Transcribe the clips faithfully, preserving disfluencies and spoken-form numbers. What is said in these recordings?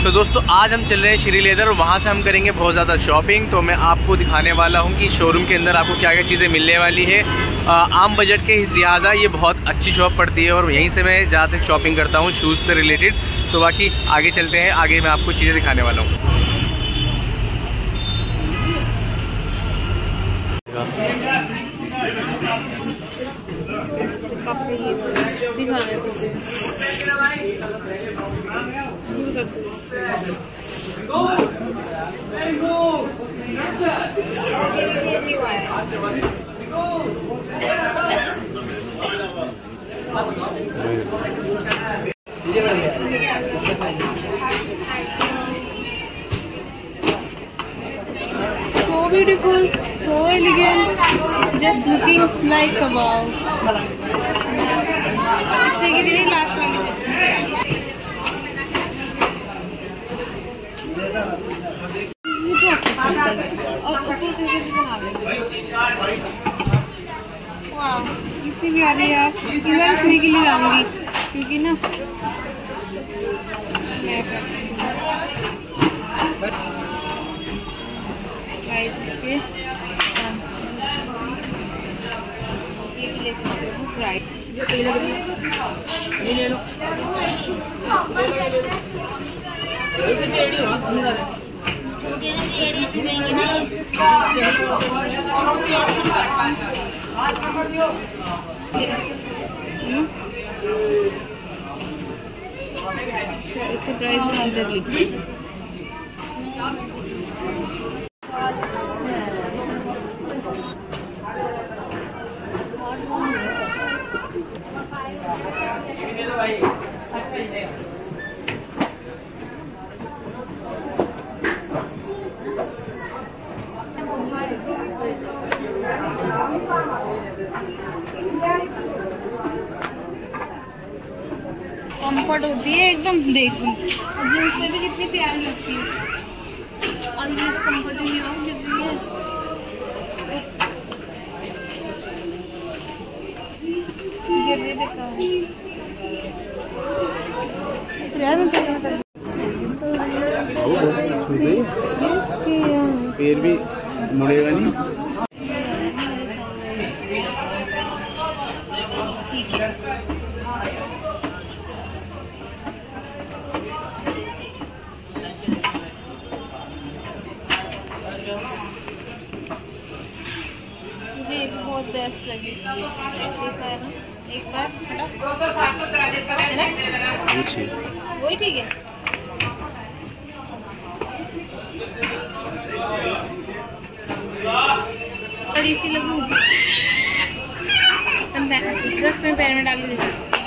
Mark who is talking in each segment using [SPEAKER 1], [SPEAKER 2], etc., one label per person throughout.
[SPEAKER 1] तो दोस्तों आज हम चल रहे हैं श्री लेदर, वहाँ से हम करेंगे बहुत ज़्यादा शॉपिंग। तो मैं आपको दिखाने वाला हूँ कि शोरूम के अंदर आपको क्या क्या चीज़ें मिलने वाली है। आ, आम बजट के लिहाजा ये बहुत अच्छी शॉप पड़ती है और यहीं से मैं ज़्यादातर शॉपिंग करता हूँ शूज़ से रिलेटेड। तो बाकी आगे चलते हैं, आगे मैं आपको चीज़ें दिखाने वाला हूँ।
[SPEAKER 2] So beautiful, so elegant, just looking like a wow. इसमें की दीदी लास्ट वाली वाह इतनी भी आ रही है यार। इधर इसमें के लिए जाऊंगी क्योंकि ना ये ले लो अच्छा इसके प्राइस अंदर लिखिए। कंफर्ट होती है एकदम, देखो जींस में भी कितनी प्यारी लगती है और ये तो कंफर्ट ही नहीं कितनी है। गिर देखा
[SPEAKER 1] पैर भी मुड़ेगा नहीं।
[SPEAKER 2] मुझे बहुत बेस्ट लगी। एक बार ना एक बार वही ठीक है। बड़ी सी लगू ट्रक में पैर में डाल के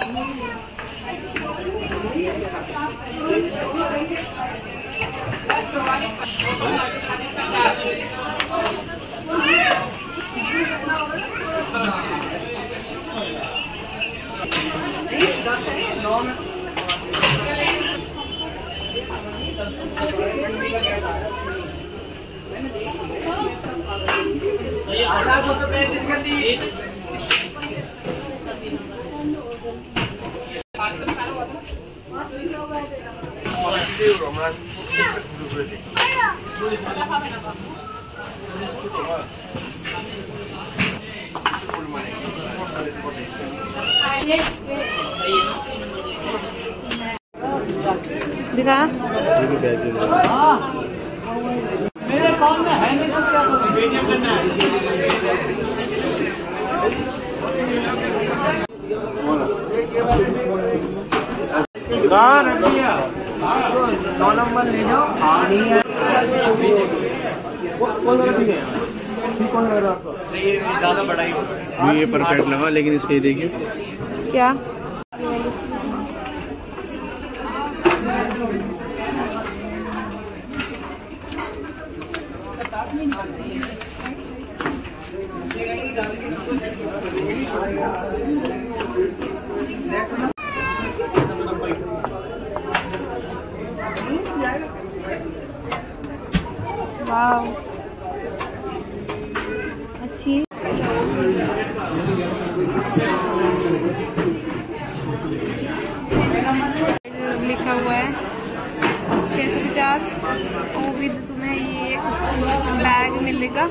[SPEAKER 2] दिखा
[SPEAKER 3] मेरे काम में है नहीं तो क्या करना है। नौ नंबर ले जाओ।
[SPEAKER 1] ज़्यादा बड़ा ही होगा ये परफेक्ट लगा, लेकिन इसके देखिए
[SPEAKER 2] क्या वाव अच्छी लिखा हुआ है छह सौ पचास और भी तुम्हें ये एक बैग मिलेगा।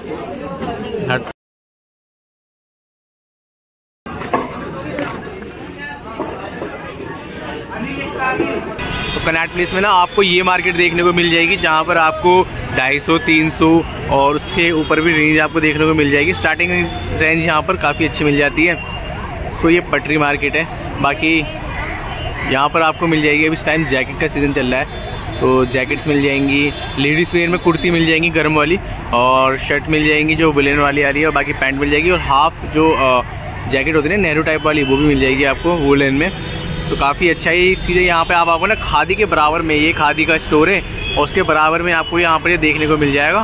[SPEAKER 1] तो कनॉट प्लेस में ना आपको ये मार्केट देखने को मिल जाएगी जहाँ पर आपको ढाई सौ तीन सौ और उसके ऊपर भी रेंज आपको देखने को मिल जाएगी। स्टार्टिंग रेंज यहाँ पर काफ़ी अच्छी मिल जाती है। तो ये पटरी मार्केट है। बाकी यहाँ पर आपको मिल जाएगी, अभी इस टाइम जैकेट का सीज़न चल रहा है तो जैकेट्स मिल जाएंगी। लेडीज़ वेयर में कुर्ती मिल जाएंगी गर्म वाली, और शर्ट मिल जाएंगी जो वुलन वाली आ रही है, और बाकी पैंट मिल जाएगी। और हाफ जो जैकेट होती है ना नेहरू टाइप वाली, वो भी मिल जाएगी आपको वुलन में। तो काफ़ी अच्छा ही चीज़ है। यहाँ पे आप आपको ना खादी के बराबर में, ये खादी का स्टोर है और उसके बराबर में आपको यहाँ पर ये देखने को मिल जाएगा।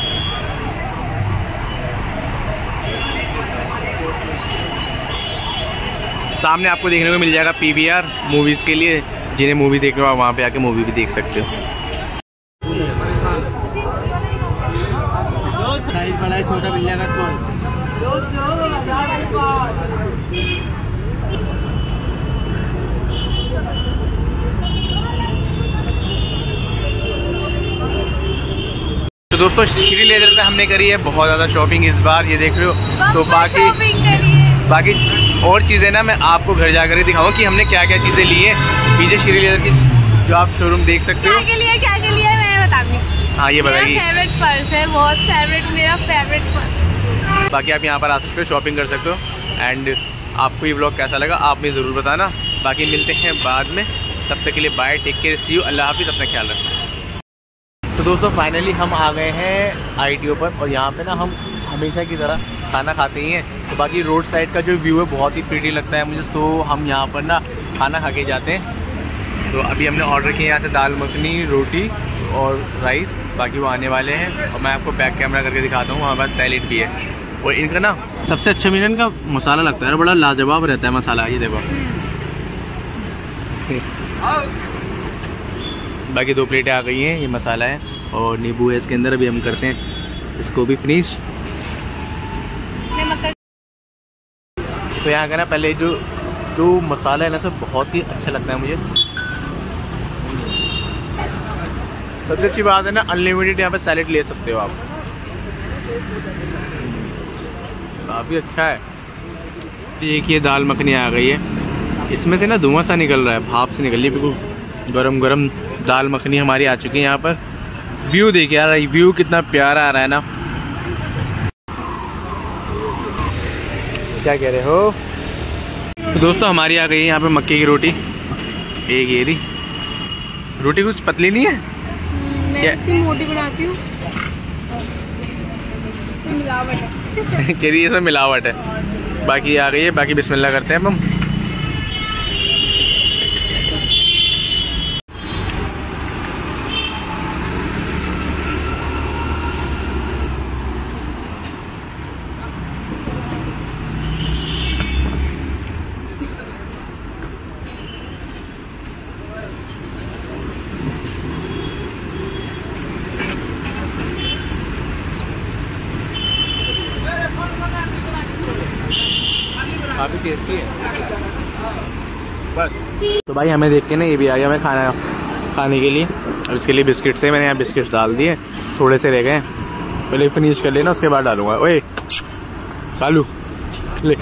[SPEAKER 1] सामने आपको देखने को मिल जाएगा पीवीआर मूवीज़ के लिए, जिन्हें मूवी देखने हो वहाँ पे आके मूवी भी देख सकते हो।
[SPEAKER 3] साइज बड़ा है, छोटा मिल जाएगा कौन।
[SPEAKER 1] तो दोस्तों श्री लेदर से हमने करी है बहुत ज़्यादा शॉपिंग इस बार, ये देख रहे हो। तो बाकी बाकी और चीज़ें ना मैं आपको घर जाकर ही दिखाऊंगा कि हमने क्या क्या चीज़ें ली है। पीछे श्री लेदर की जो आप शोरूम देख सकते हो।
[SPEAKER 2] क्या के लिए क्या के लिए मैं बताऊंगी।
[SPEAKER 1] हाँ ये बताइए।
[SPEAKER 2] मेरा फेवरेट पर्स है, बहुत फेवरेट, मेरा फेवरेट पर्स।
[SPEAKER 1] बाकी आप यहाँ पर आ सकते हो, शॉपिंग कर सकते हो। एंड आपको ये ब्लॉग कैसा लगा आप मुझे ज़रूर बताना। बाकी मिलते हैं बाद में, तब तक के लिए bye, take care, see you, अल्लाह हाफिज़, अपना ख्याल रखना। तो दोस्तों फाइनली हम आ गए हैं आईटीओ पर, और यहाँ पे ना हम हमेशा की तरह खाना खाते ही हैं। तो बाकी रोड साइड का जो व्यू है बहुत ही प्रीटी लगता है मुझे, तो हम यहाँ पर ना खाना खा के जाते हैं। तो अभी हमने ऑर्डर किया यहाँ से दाल मखनी, रोटी और राइस, बाकी वो आने वाले हैं। और मैं आपको बैक कैमरा करके दिखाता हूँ, हमारे पास सैलेड भी है। और इनका ना सबसे अच्छा मुझे इनका मसाला लगता है, बड़ा लाजवाब रहता है मसाला, ये देखो। बाकी दो प्लेटें आ गई हैं, ये मसाला है और नींबू है इसके अंदर। अभी हम करते हैं इसको भी फिनिश। तो यहाँ का ना पहले जो जो मसाला है ना सब बहुत ही अच्छा लगता है मुझे। सबसे अच्छी बात है ना अनलिमिटेड यहाँ पे सैलेड ले सकते हो आप, काफ़ी अच्छा है। देखिए दाल मखनी आ गई है, इसमें से ना धुआं सा निकल रहा है, भाप से निकल रही है, बिल्कुल गरम गरम दाल मखनी हमारी आ चुकी है यहाँ पर। व्यू देखिए यार, व्यू कितना प्यारा आ रहा है ना। क्या कह रहे हो। तो दोस्तों हमारी आ गई है यहाँ पे मक्के की रोटी, एक ये रही रोटी। कुछ पतली नहीं है,
[SPEAKER 2] मैं इतनी मोटी बनाती हूँ, मिलावट है।
[SPEAKER 1] कह रही है इसमें मिलावट है। बाकी आ गई है, बाकी बिस्मिल्लाह करते हैं हम। काफ़ी टेस्टी है बस। तो भाई हमें देख के ना ये भी आ गया हमें खाना खाने के लिए। अब इसके लिए बिस्किट से मैंने यहाँ बिस्किट्स डाल दिए, थोड़े से रह गए, पहले फिनिश कर लेना उसके बाद डालूंगा। ओए कालू ले।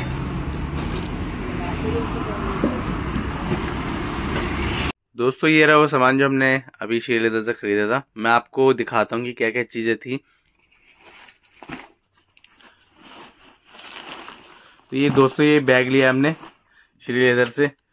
[SPEAKER 1] दोस्तों ये रहा वो सामान जो हमने अभी श्री लेदर से खरीदा था। मैं आपको दिखाता हूँ कि क्या क्या चीज़ें थी। तो ये दोस्तों ये बैग लिया हमने श्री लेदर से,